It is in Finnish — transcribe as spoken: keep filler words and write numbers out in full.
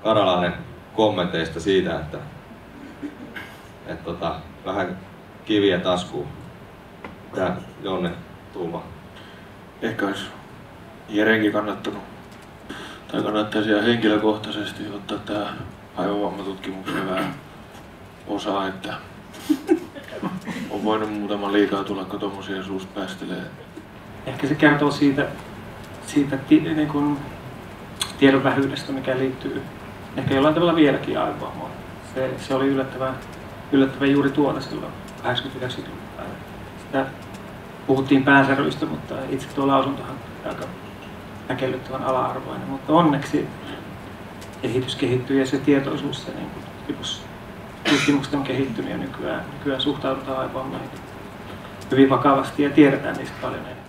Karalainen kommenteista siitä, että et tota, vähän kiviä taskuun. Tää Jonne tuuma. Ehkä olisi Jerenkin kannattanut, tai kannattaisi ihan henkilökohtaisesti ottaa tähän aivovammatutkimukseen vähän osaa, että on voinut muutama liikaa tulla, kun tommosia suusta päästelee. Ehkä se kertoo siitä, siitä niin kuin tiedon vähyydestä, mikä liittyy ehkä jollain tavalla vieläkin aivovammoon. Se, se oli yllättävän, yllättävän juuri tuolla silloin kahdeksankymmentä-yhdeksänkymmentä. Sitä puhuttiin päänsäröistä, mutta itse tuo lausuntohan on aika äkellyttävän ala-arvoinen. Mutta onneksi kehitys kehittyy ja se tietoisuus ja niin tutkimusten on kehittynyt ja nykyään, nykyään suhtaudutaan aivovammoihin hyvin vakavasti ja tiedetään niistä paljon enemmän.